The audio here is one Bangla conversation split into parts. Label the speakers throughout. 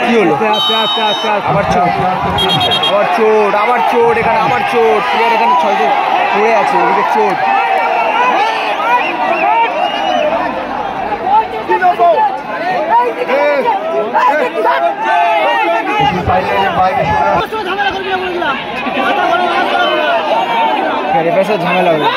Speaker 1: কি হলো? আবার চোট, আবার চোট এখানে, আবার চোট। প্লেয়ার এখানে 6 পড়ে আছে, ওদিকে চোট। ঝামেলা হবে।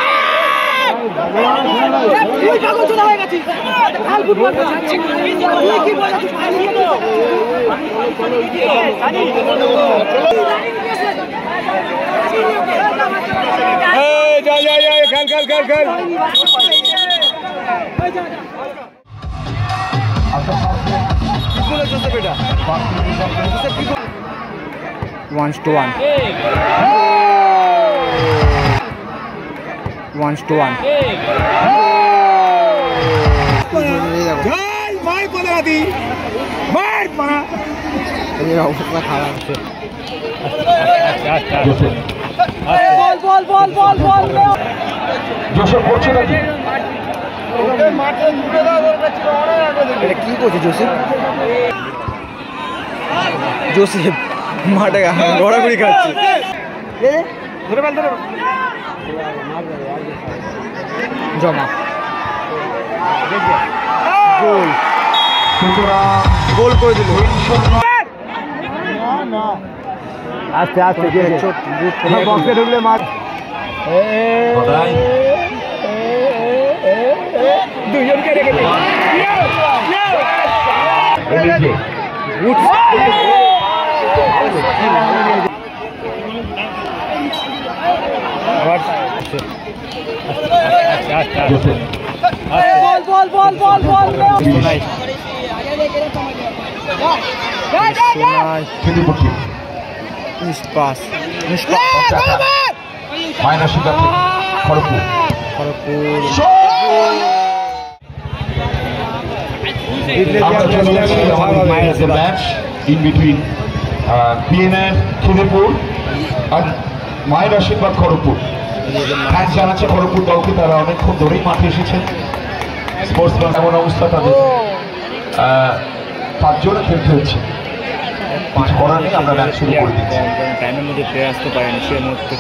Speaker 1: খেল 1-1 1-1 অবস্থা খারাপ হচ্ছে। এটা কি করছে জোসেফ? জোসেফ মাঠে ঘোরাঘুরি খাচ্ছে। জমা গোল, গোল করে দিল। আস্তে আস্তে বক্সে ঢুকলে মাঠ। দুজনকে রেখে
Speaker 2: in between PNR খিদিরপুর আর মায়ের আশীর্বাদ খড়গপুর। থ্যাঙ্কস জানাচ্ছি খড়গপুর দলকে, তারা অনেকক্ষণ ধরেই মাঠে এসেছেন। স্পোর্টসম্যান এমন অবস্থা, তাদের 5 জনে খেলতে হচ্ছে, কিছু করার নেই। আমরা ম্যাচ শুরু করে দিচ্ছি।
Speaker 1: টাইমের মধ্যে ফিরে আসতে পারেনি, সে মুহূর্তে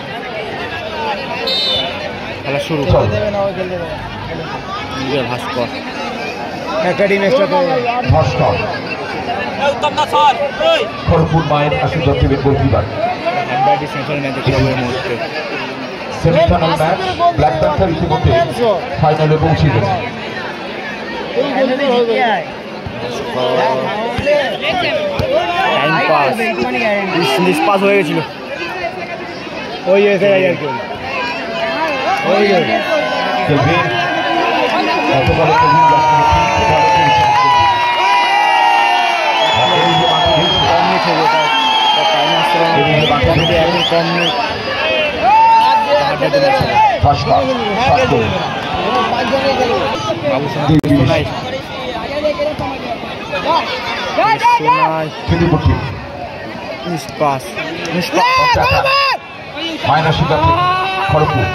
Speaker 1: খেলা শুরু ভাস্কর
Speaker 2: ভাস্কর খড়গপুর মায়ের আশীর্বাদ দেবেন goalkeeper. Semifinal match black panther ইতিমধ্যে ফাইনালে পৌঁছে গেছে।
Speaker 1: পাস হয়ে গেছিল। ওই
Speaker 2: মায়ের আশীর্বাদ খড়গপুর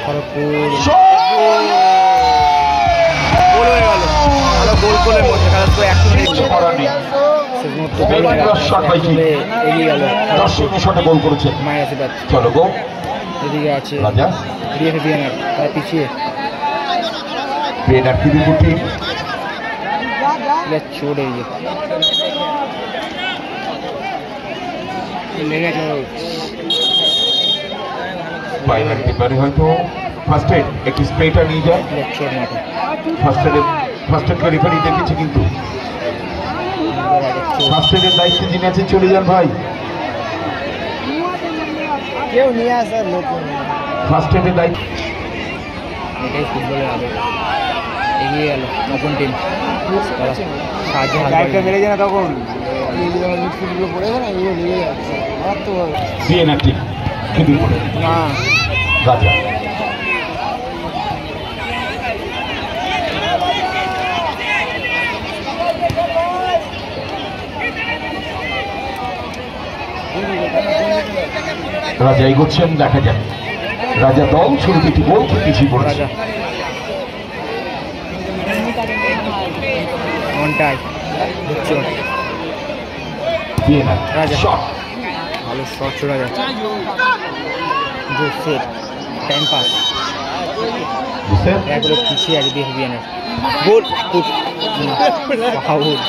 Speaker 1: গোল গোলের মধ্যে
Speaker 2: গোল করেছে।
Speaker 1: মায়ের আশীর্বাদ
Speaker 2: চলো গো।
Speaker 1: এদিকে আছে তার পিছিয়ে চড়ে
Speaker 2: হয়তো ফার্স্ট এড একটি স্প্রেটা নিয়ে যায়। ফার্স্ট এড রেফারি দেখেছে, কিন্তু ফার্স্ট এডের দায়িত্বে যিনি আছেন চলে যান ভাই।
Speaker 1: কেউ নিয়ে আসার লোক
Speaker 2: ফার্স্ট এডের দায়িত্ব।
Speaker 1: এটাই ফুটবলের আবেগ। এগিয়ে গেল নতুন টিম। বেড়ে যায় না তখন না
Speaker 2: রাজা রাজা এগোচ্ছেন, দেখা যায় রাজা দল শুরু থেকে গোল পিছিয়ে পড়েছে। বিএনআর
Speaker 1: রাজা।
Speaker 2: শট
Speaker 1: ভালো শট চলে যাচ্ছে জোসেফ টাইম পাস
Speaker 2: জোসেফ
Speaker 1: একগুলো পিছিয়ে আছে বিএনএর গোল ফাউল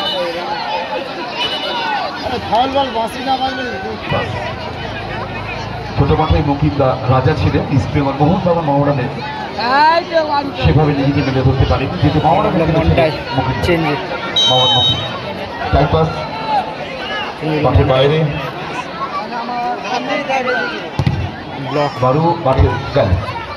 Speaker 2: ছোট মাথায় মুকিমদা রাজা ছিলেন ইস্ট বেঙ্গল মোহনবাগান মোহামেডানের সেভাবে নিজেকে মেলে ধরতে পারেনি যেহেতু
Speaker 1: মনটাই change
Speaker 2: Mohammad Mukim time pass মাঠের বাইরে
Speaker 1: ব্লক
Speaker 2: বারু মাঠের গালে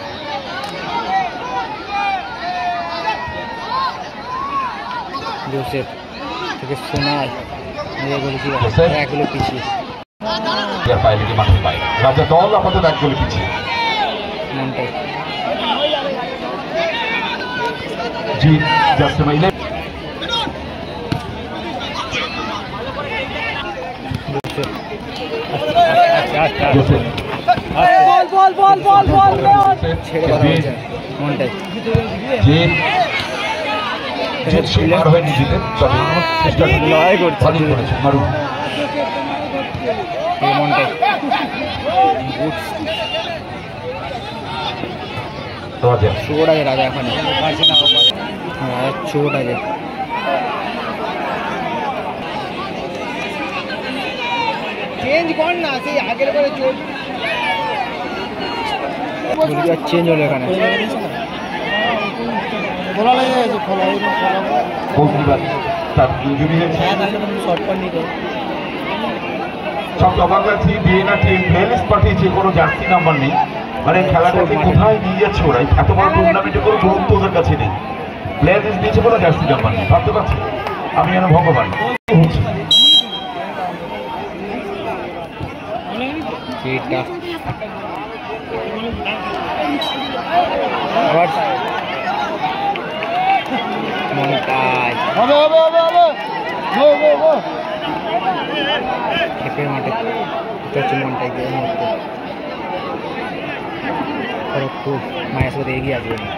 Speaker 1: জোসেফ থেকে সোনায়
Speaker 2: জোসেফ।
Speaker 1: একগুলো পিছিয়ে
Speaker 2: বাইরে মাঠের বাইরে রাজা দল আমাদের এক গোলে পিছিয়ে
Speaker 1: মনটাই
Speaker 2: জি জাস্ট মাইলে
Speaker 1: জোসেফ
Speaker 2: জোসেফ
Speaker 1: ছেড়ে কথা বলছে মনটাই
Speaker 2: যে শিকার হয়ে নিজেদের তবে
Speaker 1: লড়াই করছে।
Speaker 2: ভালোই করেছে মারু
Speaker 1: মনটাই
Speaker 2: রাজা
Speaker 1: চোট আছে রাজা এখন পারছে না রাজার চোট আছে চেঞ্জ কর না সেই আগের বারে চোট চেঞ্জ হলো এখানে
Speaker 2: গোলকিপার তার ইনজুরি হয়েছে সব অবাক লাগছে বিএনআর টিম প্লেলিস্ট পাঠিয়েছে কোনো জার্সি নাম্বার নেই মানে খেলাটাকে কোথায় নিয়ে যাচ্ছে ওরা এত বড় টুর্নামেন্টে কোনো গুরুত্ব ওদের কাছে নেই প্লেয়ার লিস্ট দিয়েছে কোনো জার্সি নাম্বার নেই ভাবতে পারছি আমি যেন ভগবান
Speaker 1: এটা আবার মনটাই খেপের মাঠে এটা হচ্ছে মনটাই গিয়ে মুহূর্তে খড়গপুর মায়ের সাথে এগিয়ে আসবে না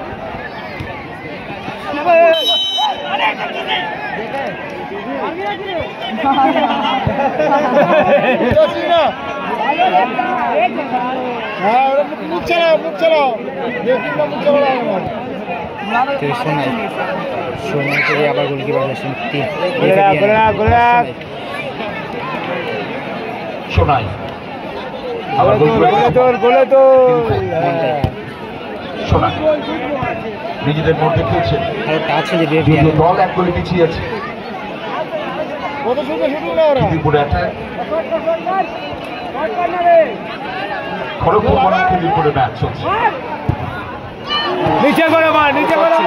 Speaker 1: সোনাই সোনাই থেকে আবার গোলকিপার আসেন
Speaker 2: শোনাই শোনাই নিজেদের মধ্যে খেলছে দুটো দল এক গোলে পিছিয়ে আছে খড়গপুর বনাম খিদিরপুরে ম্যাচ চলছে
Speaker 1: নিচে করে মার নিচে করে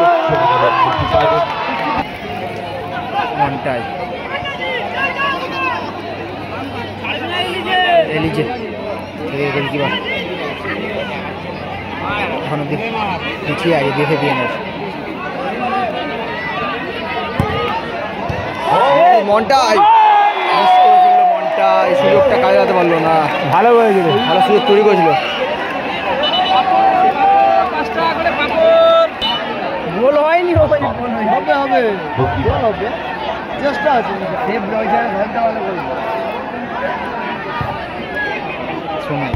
Speaker 1: মনটাই এলিজে গোলকিপার এখন অব্দি পিছিয়ে আগে দেখে দিয়ে নেয় মনটাই মনটাই সুযোগটা কাজে লাগাতে পারলো না ভালো করেছিল ভালো সুযোগ তৈরি করেছিল গোল হয়নি হবে হবে হবে চেষ্টা আছে সেভ রয়েছে ধরতে ভালো করে শোনাই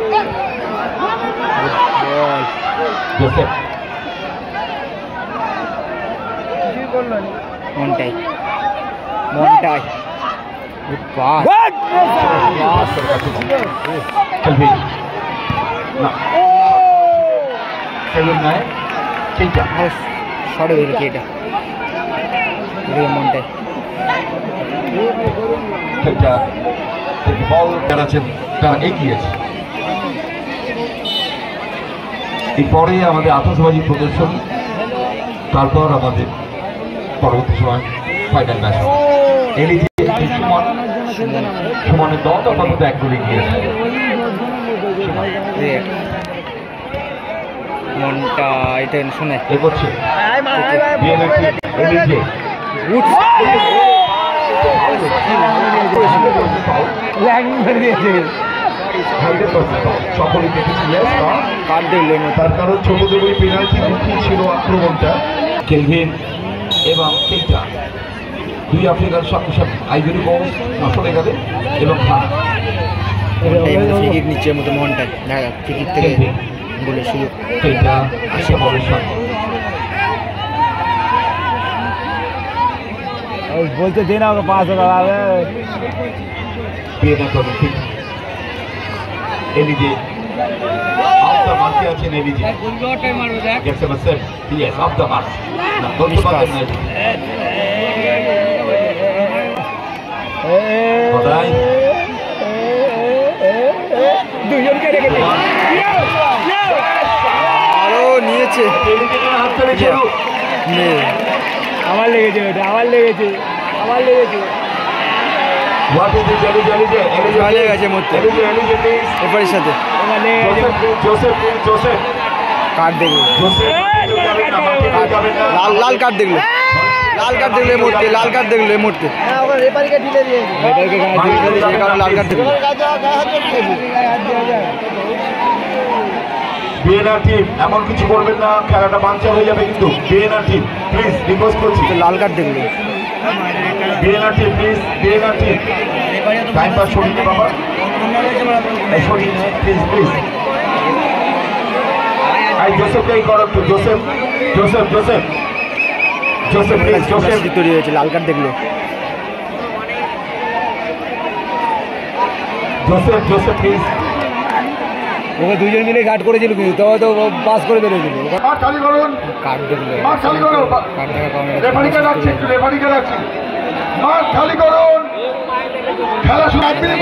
Speaker 1: বল
Speaker 2: জোসেফ
Speaker 1: কিছুই করলো না মনটাই মনটাই পাস
Speaker 2: খেলবি না খেলুন নয় সেইটা
Speaker 1: শর্ট হয়ে গেছে এটা মনটাই
Speaker 2: খেলটা বল যারাছেন তারা এগিয়েছে এরপরে আমাদের আতশবাজি প্রদর্শন তারপর আমাদের পরবর্তী সময় ফাইনাল ম্যাচ এলিজে সুমনের দল আপাতত এক গোলে গিয়েছে
Speaker 1: মনটা এটা শুনে
Speaker 2: এগোচ্ছে এলিজে সকলেই দেখেছিলেন তার কারণ ছোট দেবী পেনাল্টি মুখী ছিল আক্রমণটা কেলভিন এবং কেইটা দুই আফ্রিকার সব আইভরি কোস্ট নশো গেলে এবং
Speaker 1: টিকিট নিচ্ছে মতো মনটায় দেখা যাক টিকিট থেকে বলে শুরু
Speaker 2: এটা আসে বলের সাথে
Speaker 1: বলতে দিন আমাকে 5,000 হবে
Speaker 2: বিয়েনা কমিটি এলিজে অফ দ্য মার্কে আছেন এলিজে গেটস এ set yes of the mark না বলতে পারেন না কোথায়
Speaker 1: দুজনকে রেখে দিই আরো নিয়েছে
Speaker 2: এলিজে হাত ধরে শুরু
Speaker 1: আমার লেগেছে ওটা আমার লেগেছে
Speaker 2: What is this Elijah?
Speaker 1: ভালো গেছে মরতে
Speaker 2: Elijah please.
Speaker 1: এপারের সাথে
Speaker 2: Joseph.
Speaker 1: কার্ড দেখলো
Speaker 2: Joseph.
Speaker 1: লাল কার্ড দেখলো মরতে লাল কার্ড দেখলো মরতে রেফারিকে ঢিলে দিয়েছে লাল কার্ড দেখলো
Speaker 2: বিএনআর টিম এমন কিছু করবেন না, খেলাটা বাঞ্চাল হয়ে যাবে কিন্তু। বিএনআর টিম প্লিজ রিকোয়েস্ট করছি,
Speaker 1: লাল কার্ড দেখলো
Speaker 2: BNR team please, BNR team time pass সরিয়ে নে বাবা, সরিয়ে নে প্লিজ। আই জোসেফকেই করো একটু, জোসেফ প্লিজ, জোসেফ
Speaker 1: তৈরি হয়েছে লাল কার্ড দেখলো
Speaker 2: জোসেফ প্লিজ।
Speaker 1: ওকে দুজন মিলে গার্ড করেছিল কিন্তু তবে তো পাস করে বেরোছিল কার্ড দেখলো কার্ড দেখা কমে
Speaker 2: রেফারিকে রাখছি, মাঠ খালি করুন, খেলা শুরু।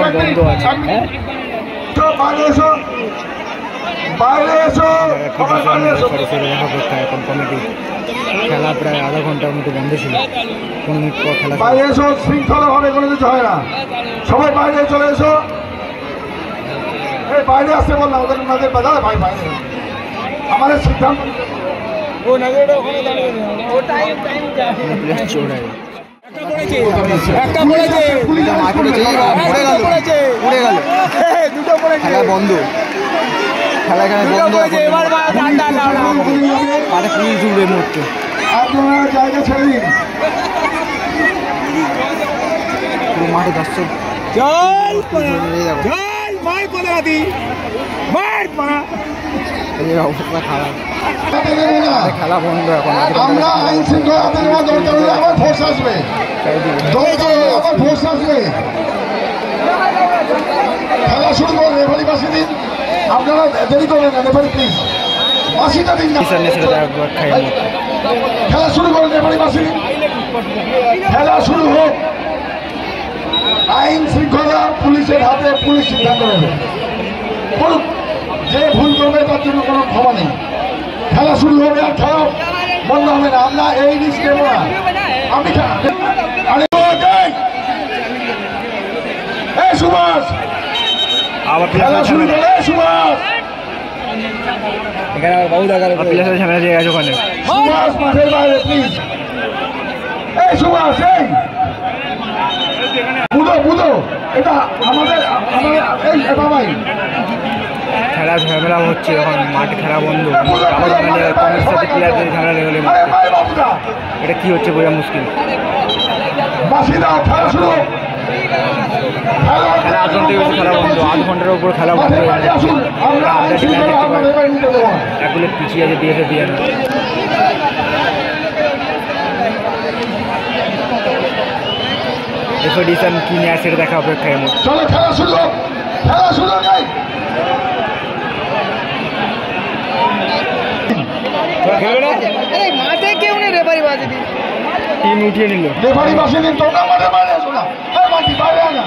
Speaker 1: এখন কমিটি খেলা প্রায় আধা ঘন্টার মতো বন্ধ ছিল, 15 মিনিট পর খেলা
Speaker 2: বাইরে এসো, শৃঙ্খলা ভাবে কোনো কিছু হয় না, সবাই বাইরে চলে এসো। এই বাইরে আসতে বললাম ওদের বাজারে, ভাই বাইরে আমাদের সিদ্ধান্ত
Speaker 1: খেলা বন্ধ, খেলা এখানে বন্ধ, পাটা পুলিশ ঢুকবে মুহূর্তে।
Speaker 2: আপনারা জায়গা ছেড়ে দিন,
Speaker 1: পুরো মাঠে দর্শক অবস্থা খারাপ, খেলা বন্ধ এখন।
Speaker 2: আমরা আইন শৃঙ্খলা দরকার হলে আমার ফোর্স আসবে, খেলা শুরু করুন। রেফারি বাসি দিন, আপনারা দেরি করবেন না, রেফারি প্লিজ বাসিটা দিন না, খেলা শুরু করুন। রেফারি বাসি দিন, খেলা শুরু হোক। আইন শৃঙ্খলা পুলিশের হাতে, পুলিশ সিদ্ধান্ত নেবে, করুক। যে ভুল করবে তার জন্য কোনো ক্ষমা নেই। খেলা শুরু হবে, আর খেলা বন্ধ হবে না, আমরা এই রিস্ক নেব না। আমি সুভাষ খেলা শুরু করে, সুভাষ
Speaker 1: এখানে আবার বহু জায়গায় ঝামেলা দিয়ে গেছে ওখানে।
Speaker 2: সুভাষ মাঠের বাইরে প্লিজ। এই সুভাষ, এই বুঝো এটা আমাদের এই বাবাই
Speaker 1: খেলা ঝামেলা হচ্ছে এখন, মাঠে খেলা বন্ধ, কমিটির সাথে প্লেয়ারদের ঝামেলা লেগে এটা কি হচ্ছে বোঝা মুশকিল। খেলা আধ ঘন্টা হয়েছে, খেলা বন্ধ, আধ ঘন্টার উপর খেলা বন্ধ হয়ে যাচ্ছে। এক বুলেট পিছিয়ে আছে দিয়েছে দিয়ে না। এফডিশন কি নেয় সেটা দেখা অপেক্ষায় আমার।
Speaker 2: চলো খেলা শুরু, খেলা শুরু।
Speaker 1: মাঠে কেউ নেই, রেফারি বাজে টিম উঠিয়ে নিল,
Speaker 2: রেফারি বাসে দিন। তোমরা মাঠে বাইরে আসো না, বাইরে আনা,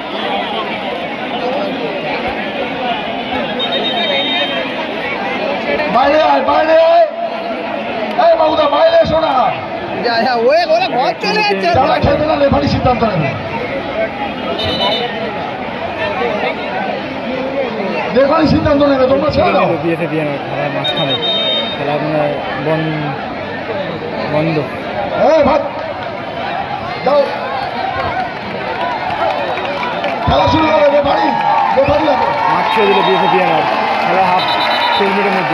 Speaker 2: বাইরে আয়, বাইরে আয়। এই বাবুদা বাইরে এসো না, যারা খেলবে না রেফারি সিদ্ধান্ত নেবে, রেফারি সিদ্ধান্ত নেবে, তোমরা ছেড়ে দাও।
Speaker 1: দিয়েছে দিয়ে না, খেলার মাঝখানে খেলা বন্ধ।
Speaker 2: ভাত যাও, খেলা শুরু হবে। রেফারি
Speaker 1: মাঠ ছেড়ে দিলে দিয়েছে দিয়ে না, খেলা হাফ 10 মিনিটের মধ্যে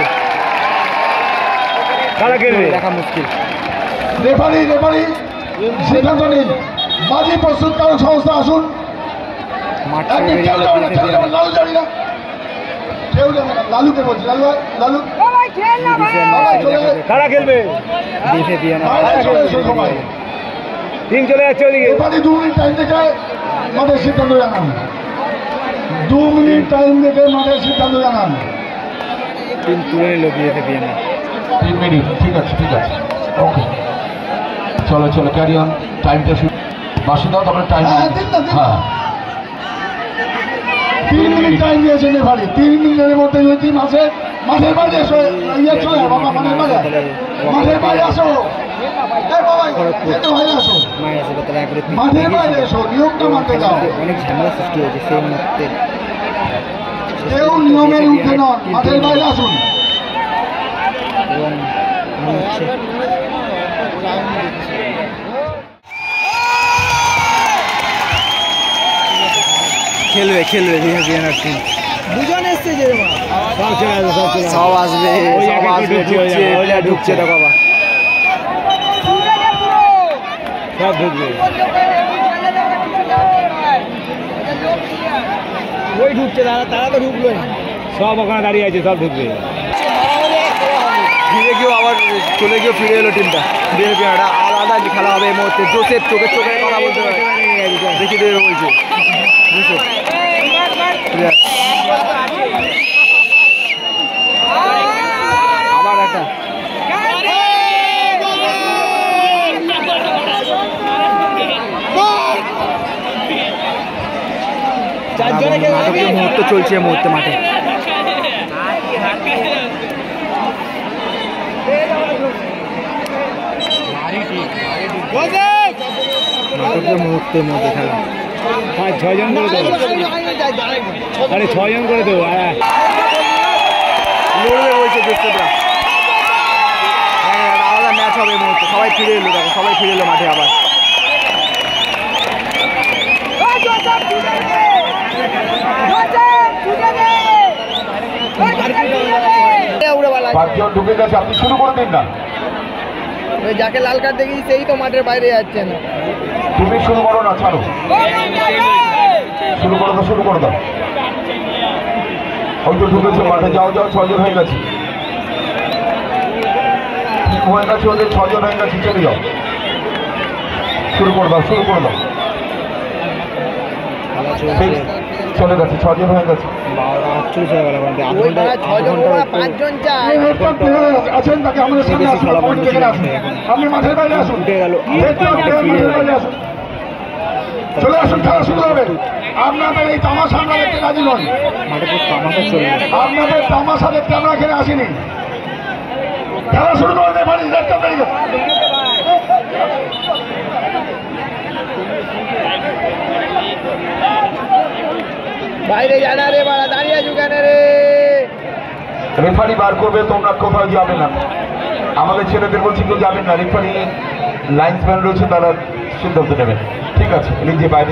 Speaker 1: খেলা খেলবে দেখা মুশকিল।
Speaker 2: রেফারি সিদ্ধান্ত নিন। মাঝি প্রস্তুতকারক সংস্থা আসুন।
Speaker 1: মাঠ
Speaker 2: একদিন কেউ যাবে না, কেউ যাবে না, লালু যাবি না, কেউ যাবে না। লালুকে বলছি, লালু লালু
Speaker 1: কারা খেলবে টিম চলে যাচ্ছে ওদিকে।
Speaker 2: এবারে 2 মিনিট টাইম দেখে মাঠের সিদ্ধান্ত জানান। 2 মিনিট টাইম দেখে মাঠের সিদ্ধান্ত জানান।
Speaker 1: টিম তুলে নিল বিএসএ
Speaker 2: 3 মিনিট, ঠিক আছে ঠিক আছে, ওকে। চলো চলো, ক্যারি অন। টাইমটা শুরু বাসি দাও, তারপরে টাইম। হ্যাঁ 3 মিনিট টাইম দিয়েছেন এবারে। 3 মিনিটের মধ্যে যদি টিম আসে, মাঠের বাইরে এসো। ইয়ে চলে বাবা, মাঠের বাইরে, মাঠের বাইরে আসো। মাঠের বাইরে এসো, নিয়মটা মানতে যাও।
Speaker 1: অনেক ঝামেলা সৃষ্টি হয়েছে সেই মুহূর্তে।
Speaker 2: কেউ নিয়মের উঠে নন, মাঠের বাইরে আসুন।
Speaker 1: এবং খেলবে খেলবে বিএনআর টিম।
Speaker 3: দুজন এসছে যে
Speaker 1: সব আসবে, ঢুকছে দেখো আবার সব ঢুকবে।
Speaker 3: ওই ঢুকছে, তারা তো ঢুকলো,
Speaker 1: সব ওখানে দাঁড়িয়ে আছে, সব ঢুকবে। ফিরে গিয়েও আবার চলে গিয়েও ফিরে এলো টিমটা। একটা আলাদা খেলা হবে এই মুহূর্তে। জোসেফ চোখে চোখে কথা বলতে পারে, দেখি দেবে বলছে জোসেফ। আবার একটা নাটকীয় মুহূর্ত চলছে এই মুহূর্তে মাঠে। নাটকীয় মুহূর্তের মধ্যে খেলা। 6 জন করে দেবো, আরে 6 জন করে দেবো। লড়বে বলছে দর্শকরা। আলাদা ম্যাচ হবে এই মুহূর্তে। সবাই ফিরে এলো, দেখো সবাই ফিরে এলো মাঠে আবার।
Speaker 2: পাঁচজন ঢুকে গেছে, আপনি শুরু করে দিন না।
Speaker 3: ওই যাকে লাল কার্ড দেখি সেই তো মাঠের বাইরে যাচ্ছে না।
Speaker 2: তুমি শুরু করো না, ছাড়ো, শুরু করো তো, শুরু করে দাও। ওই তো ঢুকেছে মাঠে, যাও যাও, 6 জন হয়ে গেছে, হয়ে গেছে ওদের, 6 জন হয়ে গেছে, চলে যাও, শুরু করে দাও, শুরু করে দাও। চলে গেছে, 6 জন হয়ে গেছে। আছেন তাকে আমাদের সামনে আসুন, আপনি মাঠের বাইরে আসুন, চলে আসুন, খেলা শুরু হবে। আপনাদের এই তামাশা আমরা দেখতে রাজি নন, আপনাদের তামাশা দেখতে আমরা এখানে আসিনি। খেলা শুরু করে দেয় বাড়ি দেখতে পারি।
Speaker 3: বাইরে জানা রে বাড়া, দাঁড়িয়ে আছো কেন রে?
Speaker 2: রেফারি বার করবে, তোমরা কোথাও যাবে না। আমাদের ছেলেদের বলছি কেউ যাবেন না, রেফারি লাইন্সম্যান রয়েছে, তারা সিদ্ধান্ত নেবেন। ঠিক আছে, লিখে বাইরে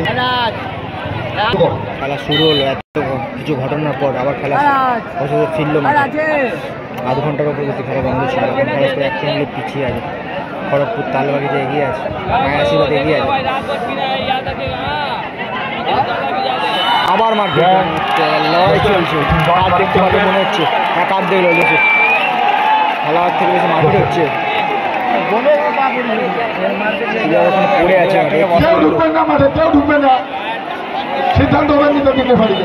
Speaker 1: খেলা শুরু হলো। এত কিছু ঘটনার পর আবার খেলা ফিরল মাঠে। আধ ঘন্টার উপর বেশি খেলা বন্ধ ছিল। এখন খেলা করে 100 মিনিট পিছিয়ে আছে। খড়গপুর তালবাড়িতে এগিয়ে আছে, মায়াশিবাদ এগিয়ে আছে। আবার মাঠ লড়াই চলছে, কাঠ দেখতে পাবে মনে হচ্ছে। হ্যাঁ, কাঠ দেখলো দেখে খেলা থেকে বেশি মাঠে হচ্ছে। পড়ে আছে,
Speaker 2: কেউ ঢুকবেন না মাঠে, কেউ ঢুকবেন না, সিদ্ধান্ত হবে নিতে দিতে পারি।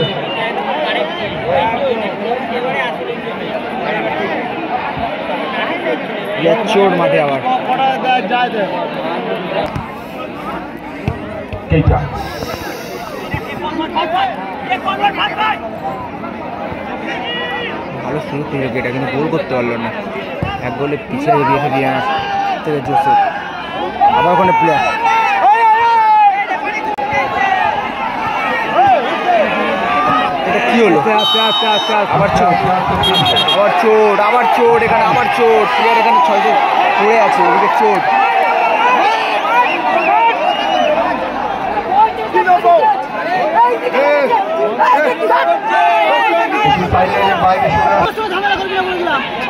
Speaker 1: চোর মাঠে আবার
Speaker 2: এইটা
Speaker 1: ভালো শুরু করলো এটা, কিন্তু গোল করতে পারলো না। এক গোলে পিছিয়ে দিয়েছে বিয়ানা থেকে জোসেফ। আবার ওখানে প্লেয়ার, এটা কি হলো? আবার চোট, আবার চোট, আবার চোট, এখানে আবার চোট। প্লেয়ার এখানে 6 জন পড়ে আছে, এদিকে চোট।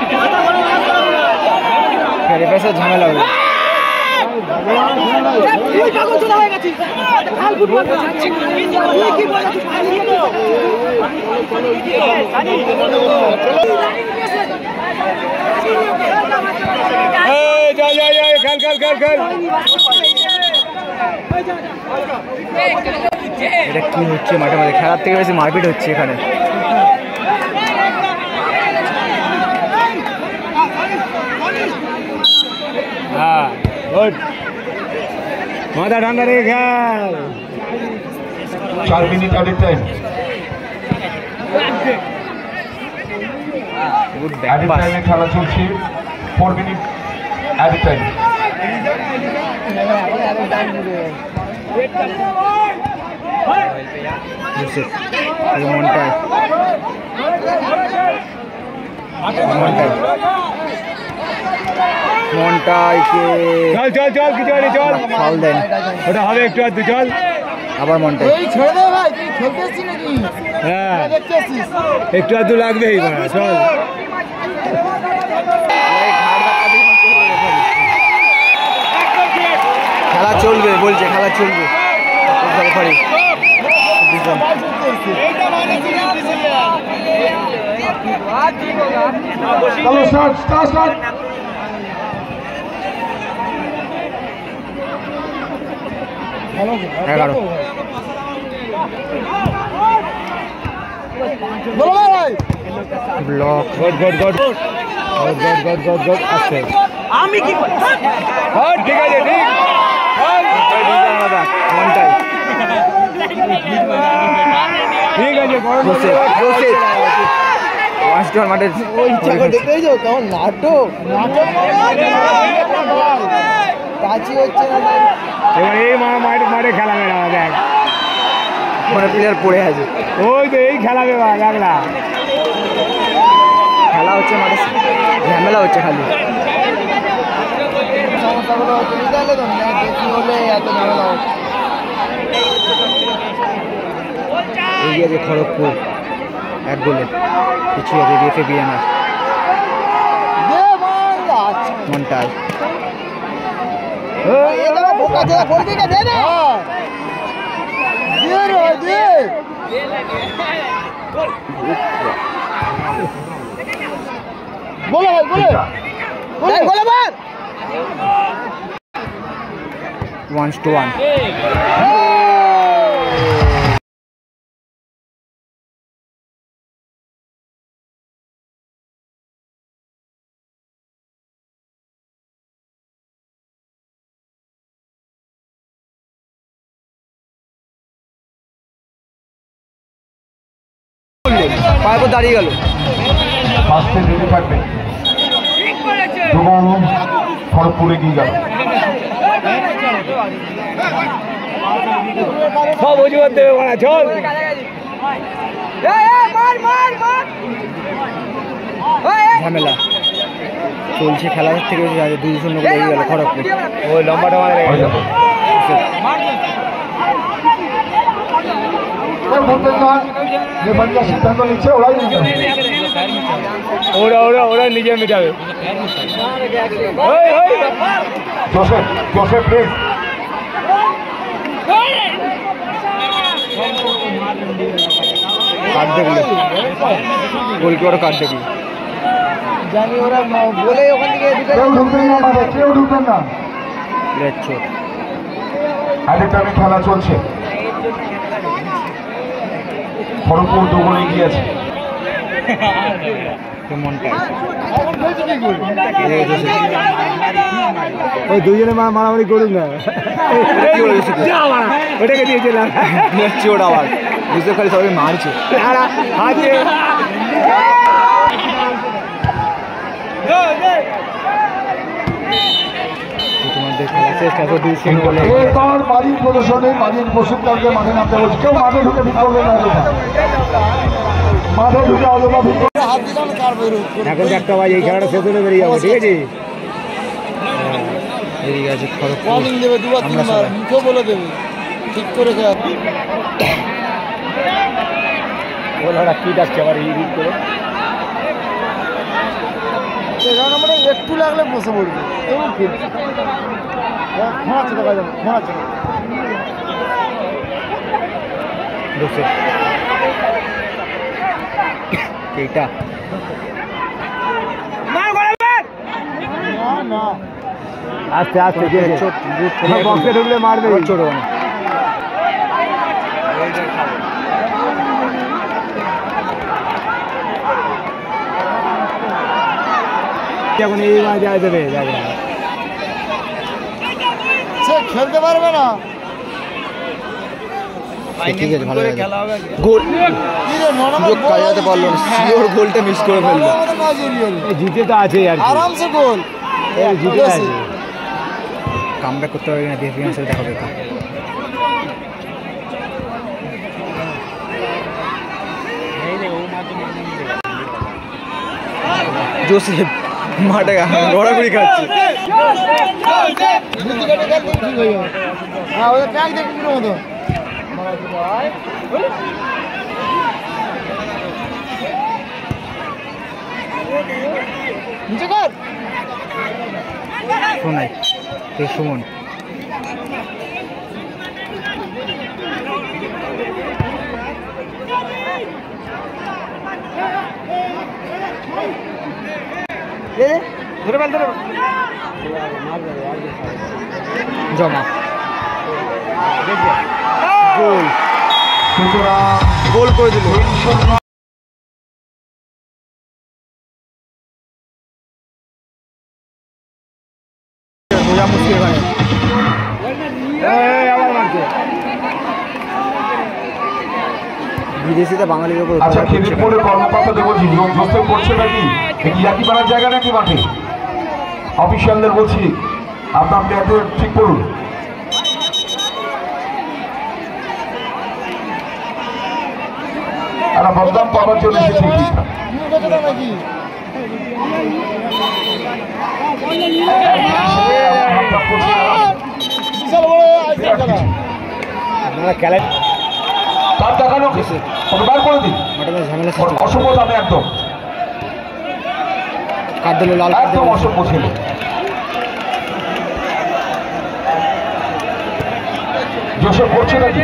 Speaker 1: ঝামেলা হবে। এটা কি হচ্ছে মাঠে মাঠে? খেলার থেকে বেশি মারপিট হচ্ছে এখানে। হ্যাঁ মাথা ঠান্ডা রেখে খেল।
Speaker 2: 4 মিনিট অ্যাডিট টাইম। অ্যাডিট টাইমে খেলা চলছে। 4 মিনিট অ্যাডিট টাইম।
Speaker 1: ওটা হবে একটু আর দু চল আবার মনটাই হ্যাঁ একটু আর দু লাগবেই চল। খেলা চলবে বলছে, খেলা চলবে।
Speaker 2: চলো স্টার্ট স্টার্ট স্টার্ট।
Speaker 1: 11 ব্লক গড আসছে। আমি কি ঠিক আছে ঠিক মনটাই ঠিক আছে মাঠে
Speaker 3: দেখতেই যাও কেমন নাটক কাছি হচ্ছে না।
Speaker 1: এবার এই মাঠে খেলাবে না দেখ মানে প্লেয়ার পড়ে আছে। ওই তো এই খেলাবে দেখলা খেলা হচ্ছে মাঠে ঝামেলা হচ্ছে খালি।
Speaker 3: সমস্যাগুলো হচ্ছে বুঝতে তো বেশি হলে এত ঝামেলা হচ্ছে।
Speaker 1: এগিয়ে আছে খড়গপুর 1 গোলে পিছিয়ে আছে রেফে বিএনআর মনটাই।
Speaker 3: বলো ভাই বলো
Speaker 1: 1-1 পায়ে দাঁড়িয়ে গেল।
Speaker 2: ফার্স্টে রেডি থাকবে। খড়গপুরে গিয়ে গেল।
Speaker 1: সব অজুহাত দেবে বলা চল। ঝামেলা চলছে খেলার থেকে 2-0 করে এগিয়ে গেল খড়গপুর। ওই লম্বাটা মারা
Speaker 2: সিদ্ধান্ত নিচ্ছে
Speaker 1: ওরা নিজে মিটাবে।
Speaker 2: জোসেফ প্লিজ
Speaker 1: কাট দেখলে গোলকিপার কাট দেখলি
Speaker 3: জানি ওরা বলে ওখান থেকে
Speaker 2: কেউ ঢুকবেন না। আরেকটা খেলা চলছে। খড়গপুর 2 গোলে এগিয়ে আছে।
Speaker 1: ওই দুজনে মারামারি করুন না ওটাকে দিয়েছিলাম ওটা আবার বুঝতে খালি সবাই মারছে তোমাদের খেলা শেষ তারপর 2-0 বলে
Speaker 2: মাঝির প্রদর্শনে মাঝির প্রশিক্ষককে মাঠে নামতে বলছে। কেউ মাঠে ঢুকে ভিড় করবে না। মাঠে ঢুকে অলোপা ভিড় করবে।
Speaker 1: এখন 1টা বাজে এই খেলাটা শেষ হলে বেরিয়ে যাবো ঠিক আছে। এদিকে আছে খড়গপুর
Speaker 3: মুখে বলে দেবে ঠিক করে
Speaker 1: ওরা কি ডাকছে আবার এই রিড করে
Speaker 3: আমরা একটু লাগলে বসে পড়বে।
Speaker 1: জোসেফ এইটা
Speaker 3: আস্তে আস্তে
Speaker 1: বক্সে ঢুকলে মারবে ছোট
Speaker 3: এখন এই মাঝে যাবে সে খেলতে পারবে না।
Speaker 1: ঠিক আছে ভালো গোল সুযোগ কাজাতে পারলো না, শিওর গোলটা মিস করে ফেললো।
Speaker 3: জিতে তো আছে আর আরামসে গোল জিতে আছে।
Speaker 1: কামব্যাক করতে পারবে না, ডিফেন্স হিসেবে দেখা বেকার। জোসেফ মাঠে ঘোরাঘুরি খাচ্ছে। শোনাই সুমন জমা গোল গোল করে দিল। বিদেশিতে বাঙালির উপর
Speaker 2: আচ্ছা, খিদিরপুরের কর্মকর্তাদের বলছি জোসেফ করছে নাকি একই পাড়ার জায়গা নাকি মাঠে? অফিসিয়ালদের বলছি আপনার প্লেয়ারদের ঠিক করুন। একটা বদনাম পাওয়ার জন্য এসেছে তার দেখানো বার করে দিন।
Speaker 1: ঝামেলা
Speaker 2: অসম্ভব আমি একদম
Speaker 1: কাট দিল, লাল
Speaker 2: একদম অসম্ভব ছিল। জোসেফ করছে নাকি?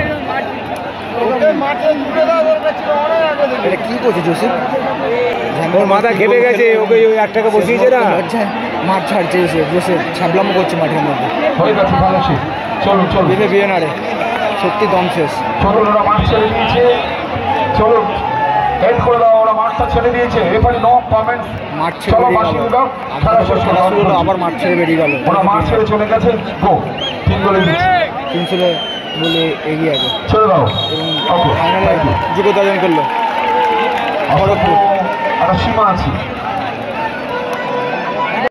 Speaker 1: এটা কি করছে জোসেফ?
Speaker 3: ওর মাথা ঘেপে গেছে, ওকে ওই 1 টাকা বসিয়েছে না,
Speaker 1: মাঠ ছাড়ছে জোসেফ, ছাবলামো করছে মাঠের মধ্যে।
Speaker 2: হয়ে গেছে, ভালো ছিল। চলুন চলুন,
Speaker 1: দিলে বিয়ে না রে, সত্যি দম শেষ।
Speaker 2: চলুন, ওরা মাঠ ছেড়ে দিয়েছে। চলুন হেড করে দাও, ওরা মাঠটা ছেড়ে দিয়েছে। Referee no comments.
Speaker 1: মাঠ ছেড়ে বেরিয়ে গেল, আবার মাঠ ছেড়ে বেরিয়ে গেল।
Speaker 2: ওরা মাঠ ছেড়ে চলে গেছে। গো 3 গোলে দিচ্ছে,
Speaker 1: 3 বলে এগিয়ে আছে।
Speaker 2: ছেড়ে দাও।
Speaker 1: এবং ফাইনালে যোগ্যতা অর্জন করলো খড়গপুর।
Speaker 2: একটা সীমা আছে।